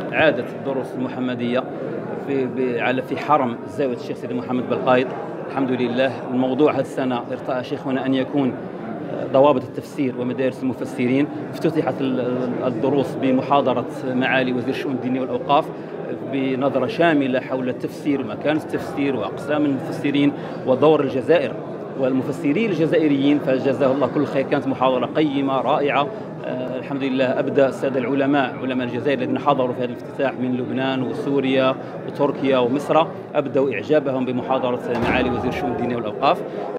عادت الدروس المحمدية في حرم زاوية الشيخ سيدي محمد بالقايد. الحمد لله. الموضوع هذه السنة ارتأى شيخنا أن يكون ضوابط التفسير ومدارس المفسرين. افتتحت الدروس بمحاضرة معالي وزير الشؤون الدينية والأوقاف بنظرة شاملة حول التفسير ومكانة التفسير وأقسام المفسرين ودور الجزائر والمفسرين الجزائريين، فجزاه الله كل خير. كانت محاضرة قيمة رائعة. الحمد لله. أبدى السادة علماء الجزائر الذين حضروا في هذا الافتتاح من لبنان وسوريا وتركيا ومصر أبدوا إعجابهم بمحاضرة معالي وزير الشؤون الدينية والأوقاف.